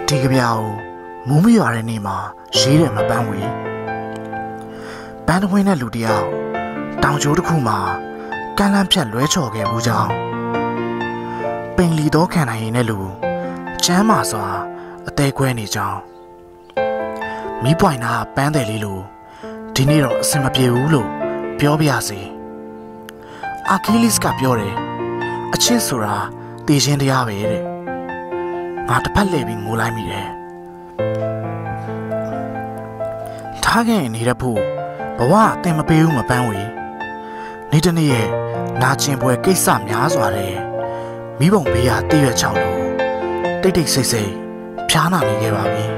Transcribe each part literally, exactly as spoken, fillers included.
ဒီကပြောင်မူးမရွာတဲ့နေ့မှာရေးတယ်မပန်းဝေပန်းတဝင်းတဲ့လူတယောက်တောင်ကျိုးတစ်ခုမှာကမ်းလမ်းဖြတ်လွဲချော်ခဲ့မှုကြောင့်ပင်လီတော့ခံနိုင်ရင်တဲ့လူကျမ်းမာစွာအသေးခွဲနေကြောင်းမီးပွိုင်နာပန်းတယ်လေးလိုဒီနေ့တော့အဆင်မပြေဘူးလို့ပြောပြရစီအာကီလစ်ကပြောတယ်အချစ်ဆိုတာတည်ခြင်းတရားပဲတဲ့ငါတစ်ဖက်လှည့်ပြီးငိုလိုက်မိတယ်ထားခဲ့နေတဲ့ဖို့ဘဝအသင်မပေးဘူးမပန်းဝေနေ့တနေ့ရဲ့နာကျင်ပွဲကိစ္စများစွာတဲ့မိဘုံဘေးရတည့်ရွက်ချောင်းလို့တိတ်တိတ်ဆိတ်ဆိတ်ဖျားနာနေခဲ့ပါပြီ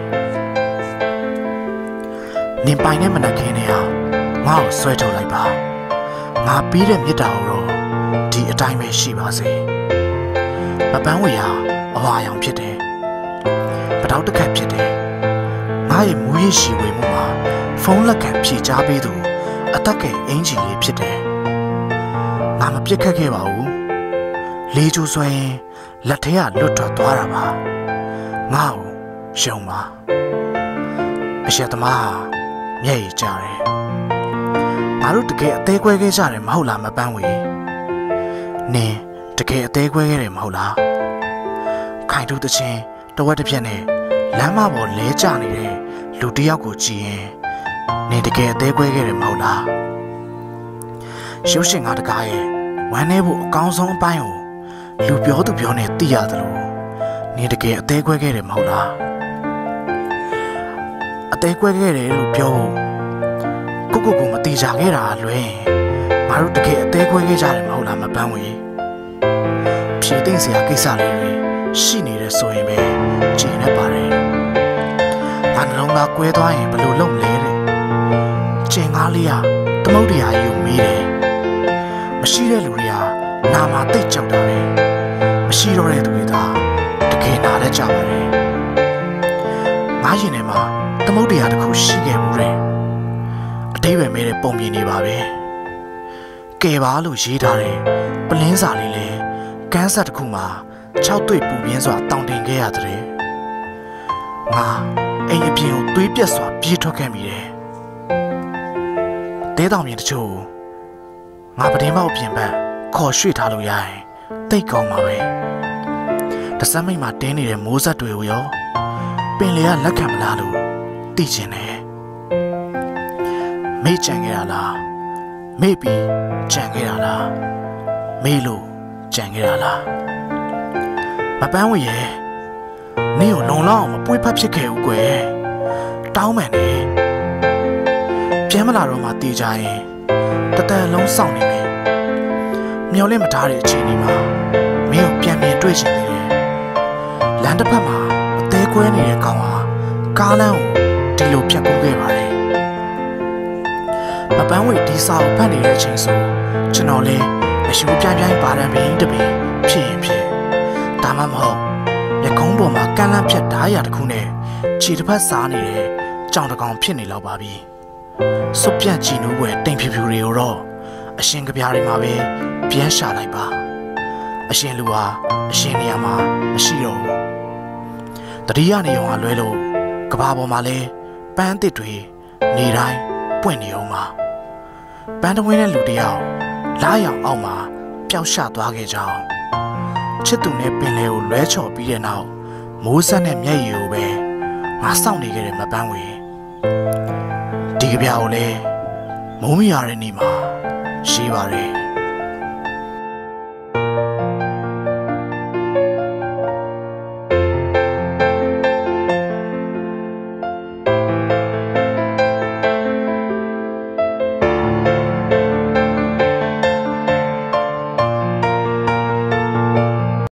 နင်ပိုင်နဲ့မနက်ခင်းနဲ့ဟာငါ့ကိုဆွဲထုတ်လိုက်ပါငါပြီးတဲ့မြစ်တာကိုတော့ဒီအတိုင်းပဲရှိပါစေမပန်းဝေဟာအဝါရောင်ဖြစ်တယ်ပတောက်တစ်ခတ်ဖြစ်တယ်ငါရဲ့မူရရှိဝေမှုမှာဖုန်းလက်ခံဖြေချပေးသူအသက်ကဲအင်ဂျီလေးဖြစ်တယ်ငါမပြစ်ခတ်ခဲ့ပါဘူးလေကျူဆွဲရင်လက်ထဲကလွတ်ထွက်သွားတာပါငါ့ကိုရှုံပါအရှက်သမားဟာမျက်ရည်ကျတယ်ငါတို့တကယ်အသေးခွဲခဲ့ကြတယ်မဟုတ်လားမပန်းဝေနင်တကယ်အသေးခွဲခဲ့တယ်မဟုတ်လားခိုင်တူးတချင်းတဝက်တစ်ပြက်နဲ့လမ်းမပေါ်လဲကျနေတဲ့လူတစ်ယောက်ကိုကြည့်ရင်နင်တကယ်အသေးခွဲခဲ့တယ်မဟုတ်လားရုပ်ရှင်ကားတကားရဲ့ဝမ်းနေဖို့အကောင်းဆုံးအပိုင်းကိုလူပြောသူပြောနေသိရတယ်လို့နင်တကယ်အသေးခွဲခဲ့တယ်မဟုတ်လားအသေးခွဲခဲ့တယ်လို့ပြောဖို့ကိုကိုကိုမတိကြခဲ့တာလွယ်ငါတို့တကယ်အသေးခွဲခဲ့ကြတယ်မဟုတ်လားမပန်းဝေဖြေသိမ့်စရာကိစ္စလေးတွေရှိနေတဲ့ဆိုရင်ပဲကျင်နေပါတယ်ငါနှလုံးသားကွဲသွားရင်ဘယ်လိုလုပ်မလဲတဲ့ကျင်ကားလေးဟာသမုဒ္ဒရာကြီးကိုမေးတယ်မရှိတဲ့လူတွေကနာမှာတိတ်ကြောက်တာပဲမရှိတော့တဲ့သူတွေသာတကယ်နာတတ်ကြပါတယ်ငါရင်ထဲမှာသမုဒ္ဒရာတစ်ခုရှိခဲ့ဘူးတဲ့အတိတ်ပဲမဲတဲ့ပုံမြင်နေပါပဲကဲပါလို့ရေးထားတဲ့ပလင်းစာလေးလေကန်းဆက်တစ်ခုမှာ၆တွေ့ပူပြင်းစွာတောင်တင်ခဲ့ရတဲ့ငါအိမ်အပြင်ကိုသွေးပြက်စွာပြေးထွက်ခဲ့မိတယ်တဲတောင်မြင်တချို့ငါပတင်းပေါက်ပြင်ပန်းခေါ်ရွှေ့ထားလို့ရရင်တိတ်ကောင်းပါပဲတစမ်းမိတ်မှာတင်းနေတဲ့မိုးဆက်တွေကိုရောပင်လေကလက်ခံမလားလို့သိချင်တယ်မေ့ကြံခဲ့ရလားမေ့ပြီးကြံခဲ့ရလားမေ့လို့ကြံခဲ့ရလားမပန်းဝေရဲ့နင့်ကိုလုံလောက်အောင်မပွေးဖက်ဖြစ်ခဲ့ဘူးကွယ်တောင်းမှန်တယ်ပြန်မလာတော့မှတည်ကြရင်တတန်လုံးစောင့်နေမယ်မျောလင့်မထားတဲ့အချိန်ဒီမှာမင်းကိုပြန်ပြန်တွေ့ချင်သေးတယ်လမ်းတစ်ဖက်မှာအသေးကွဲနေတဲ့ကောင်ဟာကားလမ်းကိုဒီလိုဖြတ်ကူးခဲ့ပါတယ်မပန်းဝေဒီစာကိုဖတ်နေတဲ့အချိန်ဆိုကျွန်တော်လည်းအရှူပြိုင်ပြိုင်ပါရန်ပင်တပင်ဖြစ်ရင်ဖြစ်ဒါမှမဟုတ်ရကုန်းပေါ်မှာကမ်းလမ်းဖြတ်ဓာရတစ်ခုနဲ့ခြေတစ်ဖက်စားနေတဲ့ကြောင်တကောင်ဖြစ်နေလောက်ပါပြီစွပ်ပြန့်ကြည်နူးွယ်တိမ်ဖြူဖြူတွေကိုတော့အရှင်ကပြားတွေမှာပဲပြန်ရှာလိုက်ပါအရှင်လူဟာအရှင်နေရာမှာမရှိတော့ဘူးတတိယနေရောကလွဲလို့ကဘာပေါ်မှာလဲပန်းတစ်တွေနေတိုင်းပွင့်နေအောင်ပါပန်းတဝင်းတဲ့လူတယောက်လားရောင်အောက်မှာပျောက်ရှသွားခဲ့ကြောင်းချစ်သူနဲ့ပင်လဲကိုလွဲချော်ပြီးတဲ့နောက်မိုးဆက်နဲ့မျက်ရည်ကိုပဲငါစောင့်နေခဲ့တယ်မပန်းဝေဒီကပြာကိုလဲမိုးမရတဲ့နေ့မှာရှိပါတယ်